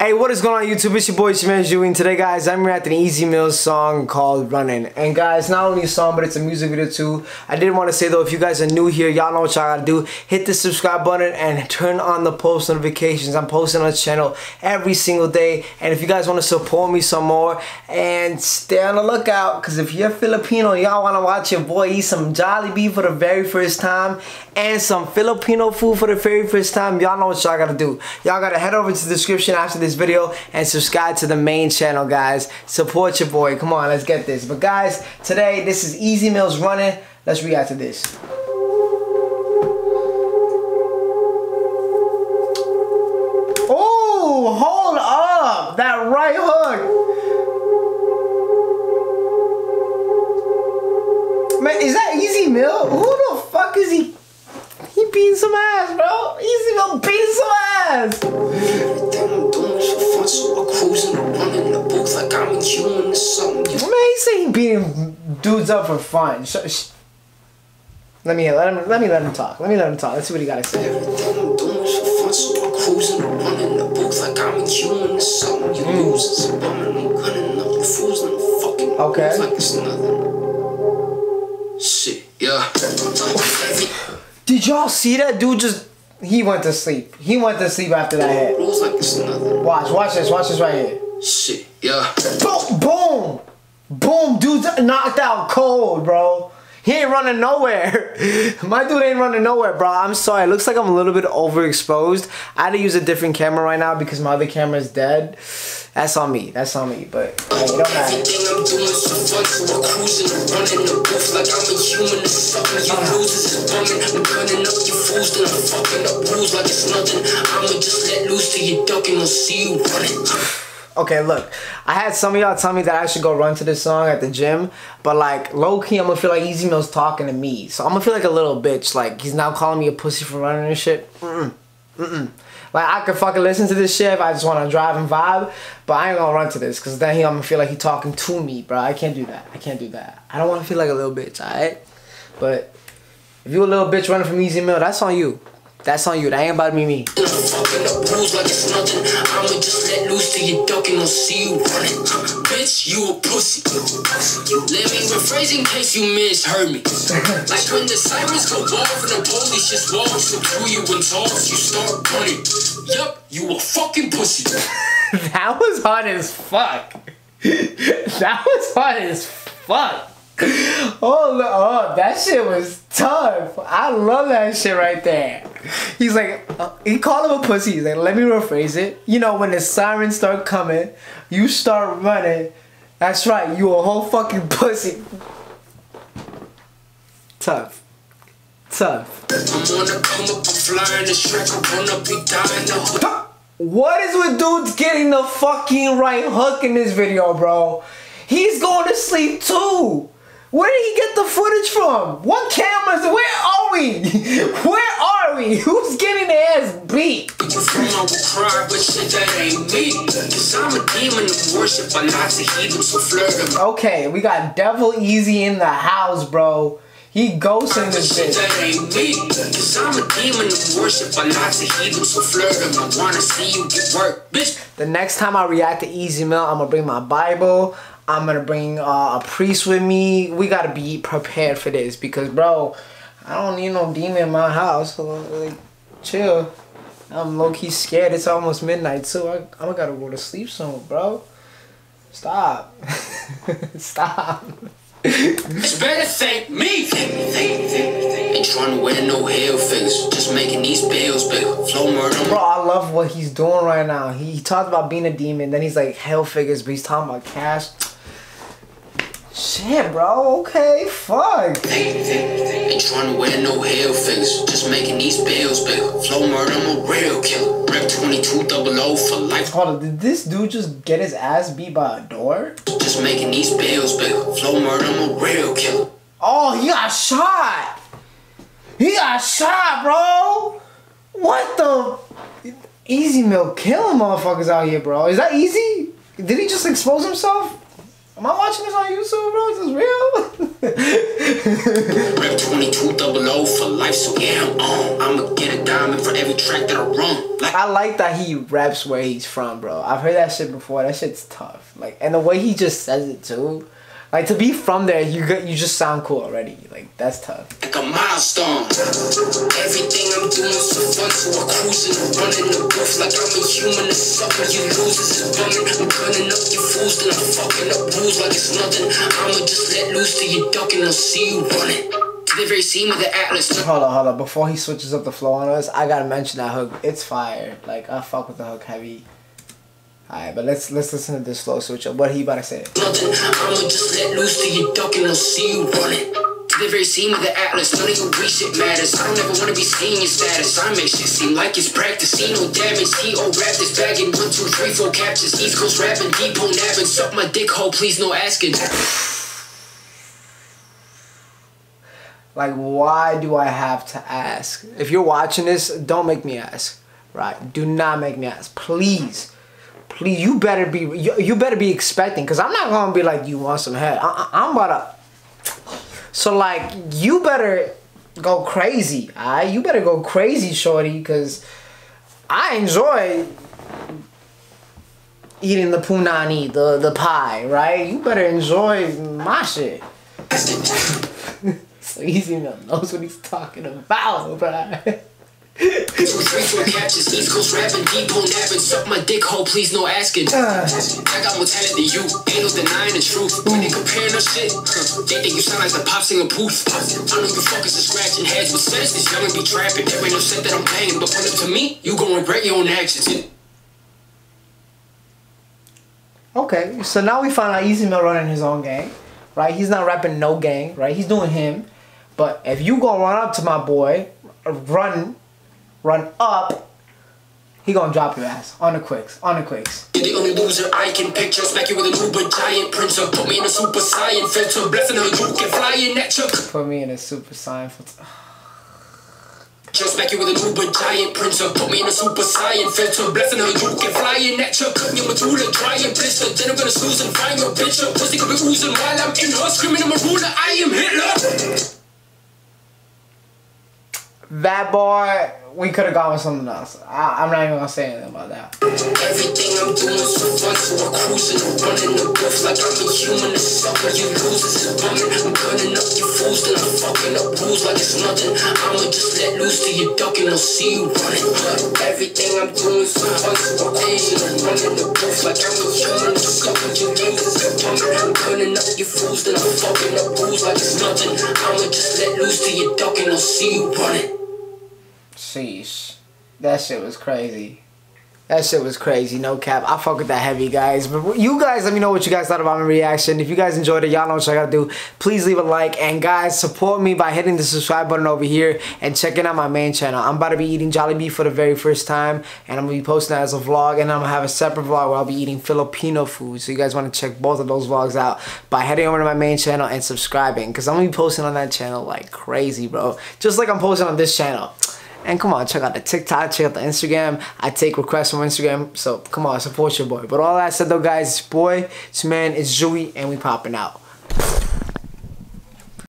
Hey, what is going on YouTube? It's your boy Shmanju, and today guys I'm reacting to Easy Mill's song called Running. And guys, not only a song but it's a music video too. I did want to say though, if you guys are new here, y'all know what y'all gotta do. Hit the subscribe button and turn on the post notifications. I'm posting on the channel every single day, and if you guys want to support me some more, and stay on the lookout, because if you're Filipino, y'all want to watch your boy eat some Jollibee for the very first time and some Filipino food for the very first time, y'all know what y'all gotta do. Y'all gotta head over to the description after this video and subscribe to the main channel, guys. Support your boy. Come on, let's get this. But guys, today this is Easy Mill's Running. Let's react to this. Oh, hold up. That right hook. Man, is that Easy Mill? Who the fuck is he? He beating some ass, bro. Easy Mill beating some ass. Everything I'm doing is for fun, so I cruising and running the booth like I'm a human or something. Man, he say he beating dudes up for fun. Let me let him talk. Let me let him talk. Let's see what he gotta say. Everything I'm doing is for fun, so I cruising and running the booth like I'm a human or something. You losers, I'm bumming, I'm gunning up, you fools in the fucking okay. Like it's nothing. Shit, yeah. Did y'all see that dude just? He went to sleep. He went to sleep after that hit. Like it's nothing. Watch this right here. Shit, yeah. Boom, boom, boom. Dude's knocked out cold, bro. He ain't running nowhere. My dude ain't running nowhere, bro. I'm sorry. It looks like I'm a little bit overexposed. I had to use a different camera right now because my other camera is dead. That's on me. That's on me. But hey, it don't matter. Everything I'm doing is for fun, so I'm cruising and running the booth like I'm a human or something. You losers is bumming, I'm gunning up you fools, then I'm fucking up rules like it's nothing. I'ma just let loose till you ducking, I'll see you running. Okay, look, I had some of y'all tell me that I should go run to this song at the gym, but like low-key I'm gonna feel like Easy Mill's talking to me, so I'm gonna feel like a little bitch, like he's now calling me a pussy for running and shit. Like I could fucking listen to this shit if I just wanna drive and vibe, but I ain't gonna run to this, cause then I'm gonna feel like he talking to me, bro. I can't do that. I can't do that. I don't wanna feel like a little bitch, alright? But if you a little bitch running from Easy Mill, that's on you. That's on you. That ain't about me. I'm fucking up rules like it's nothing. I'ma just let loose till you ducking, I'll see you running. Bitch, you a pussy. Let me rephrase in case you misheard me. Like when the sirens go off and the police just walks up through you and talks, you start running. Yup, you a fucking pussy. That was hard as fuck. That was hard as fuck. Oh, that shit was tough. I love that shit right there. He's like, he called him a pussy. He's like, let me rephrase it. You know, when the sirens start coming, you start running. That's right, you a whole fucking pussy. Tough. Tough. What is with dudes getting the fucking right hook in this video, bro? He's going to sleep too. Where did he get the footage from? What cameras? Where are we? Where are we? Who's getting their ass beat? Okay, we got Devil Easy in the house, bro. He ghosting this bitch. The next time I react to Easy Mill, I'm gonna bring my Bible. I'm gonna bring a priest with me. We gotta be prepared for this because, bro, I don't need no demon in my house. So, like, chill. I'm low-key scared. It's almost midnight, so I gotta go to sleep soon, bro. Stop. Stop. It's better thank me. Ain't trying to wear no hell figures, just making these bills bigger. Flow murder. Bro, I love what he's doing right now. He talked about being a demon, then he's like hell figures, but he's talking about cash. Shit, bro. Okay, fuck. Ain't trying to wear no hell figures, just making these bills bigger. Flow murder, I'm a real killer. Rep 2200 for life. Hold on, did this dude just get his ass beat by a door? Just making these bills bigger. Flow murder, I'm a real killer. Oh, he got shot. He got shot, bro. What the? Easy Mill killing motherfuckers out here, bro. Is that easy? Did he just expose himself? Am I watching this on YouTube, bro? Is this real? Rep 2200 for life, so yeah, I'm on. I'ma get a diamond for every track that I run. Like, I like that he raps where he's from, bro. I've heard that shit before. That shit's tough. Like, and the way he just says it too. Like, to be from there, you just sound cool already. Like, that's tough. like a milestone. Everything I'm doing so fun, so I'm cruising, running the booth like I'm a human. It's something you losers is bumming. I'm gunning up your fools, then I'm fucking up rules like it's nothing. I'ma just let loose till you ducking, I'll see you running. To the very scene of the Atlas. Hold on. Before he switches up the flow on us, I gotta mention that hook. It's fire. Like, I fuck with the hook heavy. Alright, but let's listen to this slow switch up. What he about to say? Nothing. I'ma just let loose till you ducking, I'll see you running. To the very scene of the Atlas, none of your weak shit matters. I don't ever wanna be seeing your status. I make shit seem like it's practice. See no damage. T.O. rap this bagging. 1, 2, 3, 4 captures. East Coast rapping. Depot nabbing. Suck my dick hole, please no asking. Like, why do I have to ask? If you're watching this, don't make me ask. Right? Do not make me ask. Please. Please, you better be expecting, because I'm not gonna be like, you want some head. I'm about to. So like, you better go crazy. Alright, you better go crazy, shorty, because I enjoy eating the punani, the pie, right? You better enjoy my shit. So Easy Mill knows what he's talking about, bro. 2, 3, 4 captures, East Coast rapping, depot nabbing, suck my dick hole, please no asking. I got more talent than you, ain't no denying the truth. When they comparing our shit, they think you sound like the pop singer Booth. I know you fuckers are scratching heads, but says this young and be trapping. There ain't no set that I'm paying, but when it to me, you gon' regret your own actions. Okay, so now we found out Easy Mill running his own gang, right? He's not rapping no gang, right? He's doing him. But if you gonna run up to my boy, run up, he gonna drop your ass on the quicks, You're the only loser I can picture. Smack you with an Uber giant printer. Put me in a super saiyan filter. Blessing how you can fly in that truck. Put me in a super saiyan filter. Just smack you with an Uber giant printer. Put me in a super saiyan filter. Blessing how you can fly in that truck. Cut your medulla dry and blister. Then I'm gonna snooze and find your bitch up. Pussy could be oozing while I'm in her. Screaming I'm a ruler, I am Hitler. That boy, we could have gone with something else. I'm not even gonna say anything about that. Everything I'm doing so fun, so I'm cruising, running the booth like I'm a human. It's something you losers is bumming. I'm gunning up your fools, then I'm fucking up rules like it's nothing. I'ma just let loose till you ducking, I'll see you running. Everything I'm doing so fun, so I'm cruising, running the booth like I'm a human. It's something you losers is bumming. I'm gunning up your fools, then I'm fucking up rules like it's nothing. I'ma just let loose till you ducking, I'll see you running. Sheesh. That shit was crazy. That shit was crazy, no cap. I fuck with that heavy, guys. But you guys, let me know what you guys thought about my reaction. If you guys enjoyed it, y'all know what I gotta do. Please leave a like. And guys, support me by hitting the subscribe button over here and checking out my main channel. I'm about to be eating Jollibee for the very first time. And I'm gonna be posting that as a vlog. And I'm gonna have a separate vlog where I'll be eating Filipino food. So you guys wanna check both of those vlogs out by heading over to my main channel and subscribing. Because I'm gonna be posting on that channel like crazy, bro. Just like I'm posting on this channel. And come on, check out the TikTok, check out the Instagram. I take requests from Instagram, so come on, support your boy. But all that said though, guys, it's boy, it's man, it's Zooey, and we popping out.